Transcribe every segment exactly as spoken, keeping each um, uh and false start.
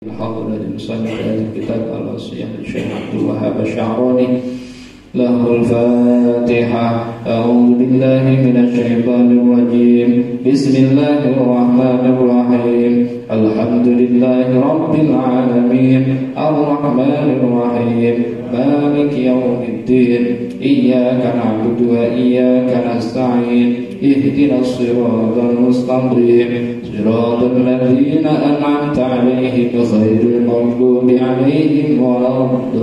الحاضر لمصنف هذا الكتاب على صيام الشيخ عبد الوهاب الشعراني له الفاتحة. أعوذ بالله من الشيطان الرجيم. بسم الله الرحمن الرحيم. الحمد لله رب العالمين الرحمن الرحيم مالك يوم الدين إياك نعبد وإياك نستعين اهدنا الصراط المستقيم صراط الذين أنعمت عليهم غير المغضوب عليهم ولا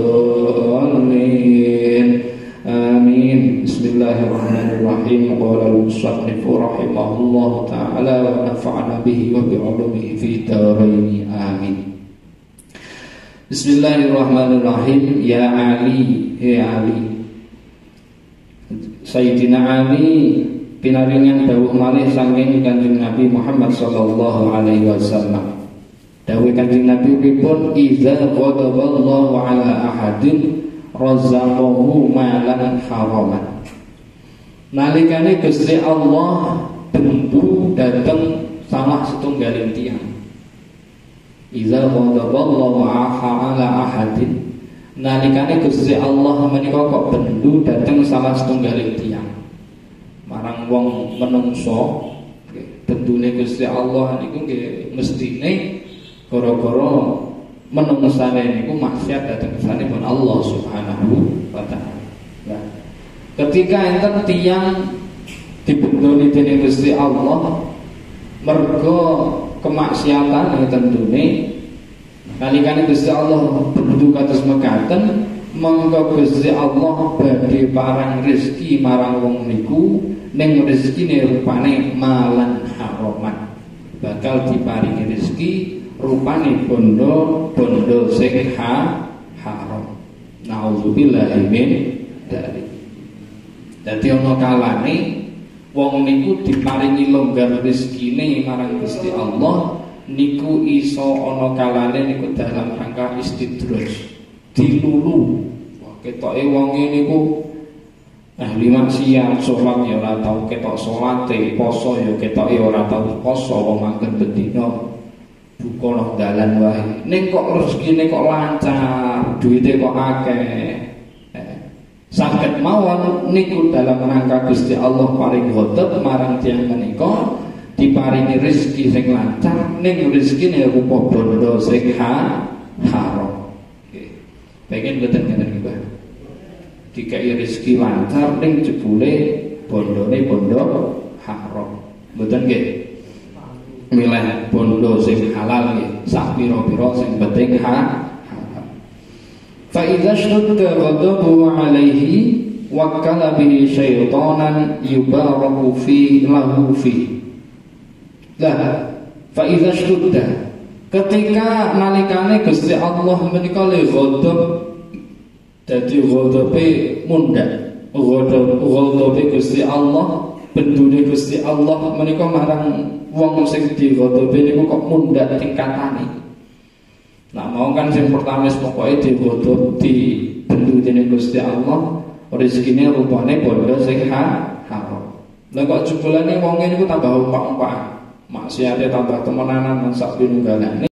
الضالين آمين. بسم الله الرحمن الرحيم. قال المصنف رحمه الله تعالى ونفعنا به وبعلومه في الدارين آمين. Bismillahirrahmanirrahim. Ya Ali, ya Ali, Sayyidina Ali pinaringan dawuh malih saking Kanjeng Nabi Muhammad sallallahu alaihi wasallam. Dawuh Kanjeng Nabi pripun? Idza ghadaballahu ala ahadin razaqahu malan haraman. Nalikane Gusti Allah bendu dateng salah setunggaling tiyang. Idza ghadaballahu ala ahadin, nalikane Gusti Allah menika kok bendu dateng salah setunggaling tiyang marang wong menungso. Bendune Gusti Allah niku nggih mestine gara-gara menungsane niku maksiat dateng kesanipun Allah Subhanahu wa taala. Nah, ketika enten tiyang dibendoni dening Gusti Allah mergo kemaksiatan yang tentune, nalikane Gusti Allah bendu kados mekaten, monggo Gusti Allah badhe parang rezeki marang wong niku ning rezekine rupane malan haraman. Bakal diparingi rezeki rupane bondo-bondo sing ha haram. Nauzubillahi min dzalik. Dadi ana kalane wong niku diparingi longgar rezekine marang Gusti Allah niku iso ana kalane niku dalam rangka istidraj, dilulu. Wah, ketoke wonge niku ahli maksiat, salat ya ora tau ketok salate, poso ya ketoke ora tau poso, wong mangken bendina buka nang dalan wae. Ning kok rezekine kok lancar, duwite kok akeh. Saged mawon niku dalam rangka Gusti Allah paring ghadab marang tiyang menika diparingi rezeki sing lancar ning rezekine rupa bondo sing ha haram. Nggih. Pengen mboten ngeten iki, Pak. Dikai rezeki lancar ning jebule bondone bondo haram. Mboten nggih. Milih bondo sing halal nggih, sak pira-pira sing penting ha fa idza shadda ghadabu alaihi wakkala bihi syaitanan yubaraku fi lahu fi. Lah fa idza shadda, ketika nalikane Gusti Allah menika le ghadab dadi ghadabe mundhak, ghadab ghadabe Gusti Allah, bendune Gusti Allah menika marang wong sing dighadabe niku kok mundhak tingkatane. Nah, mau kan yang pertama pokoke digodhog di bendu dening Gusti Allah, rezekine rupane bondo sing haram. Lah kok jebulane wong niku tambah umpak-umpak, maksiate tambah temenanan sak pinunggalane.